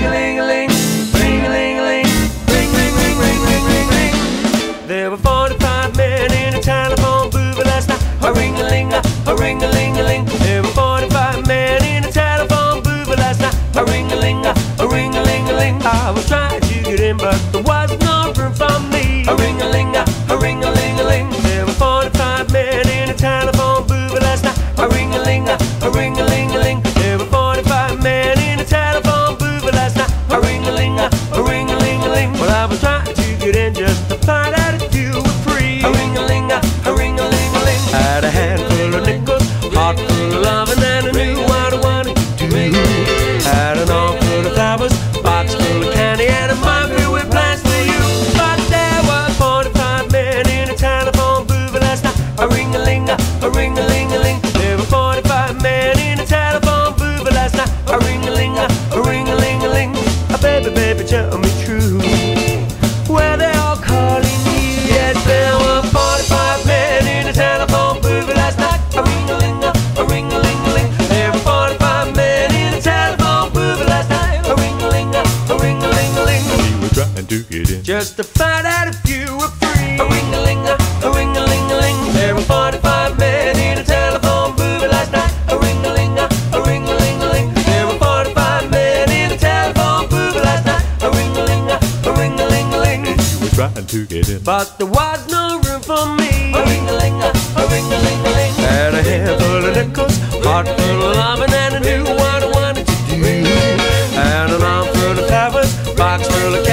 ring-a-ling-a-ling, ring-a-ling-a-ling, ring-ring-ring-ring-ring-ring-ring. There were 45 men in a telephone booth last night. A ring-a-ling-a, a ring-a-ling-a-ling. There were 45 men in a telephone booth last night. A ring-a-ling-a, a ring-a-ling-a-ling. I was trying to get in, but there was no room for me. A ring-a-ling-a, a ring-a-ling-a-ling. There were 45 men in a telephone booth last night. A ring-a-ling-a, a ring-a-ling-a-ling. There were 45 men in a telephone booth last night. A ring-a-ling-a, a ring-a-ling-a-ling. Well, I was trying to get in just to find out if you were free. A ring-a-ling-a, a ring-a-ling-a-ling. Had a handful of nickels, heart full of loving, and I knew what I wanted to do. Had an arm full of flowers, box full of candy, and a mind filled with plans for you. But there was 45 men in a telephone booth last night. A ring-a-ling-a, a ring-a-ling-a-ling. There were 45 men in a telephone booth last night. A ring-a-ling-a, a ring-a-ling-a-ling. Baby, baby, tell me true. Were they all calling you? Yes, there were 45 men in a telephone booth last night. A ring-a-ling-a, a ring-a-ling-a-ling. There were 45 men in a telephone booth last night. A ring-a-ling-a, a ring-a-ling-a-ling. We were trying to get in just to find out if you were free. A ring-a-ling-a, a ring-a-ling-a-ling. There were 45 men in a telephone booth last night. A ring-a-ling-a, a ring-a-ling-a-ling. There were 45 men in a telephone booth last night. A ring-a-ling-a, a ring-a-ling-a-ling. You were trying to get in, but there was no room for me. A ring-a-ling-a, a ring-a-ling-a-ling. Had a handful of nickels, heart full of loving, and I knew what I wanted to do. And an arm full of flowers, box full of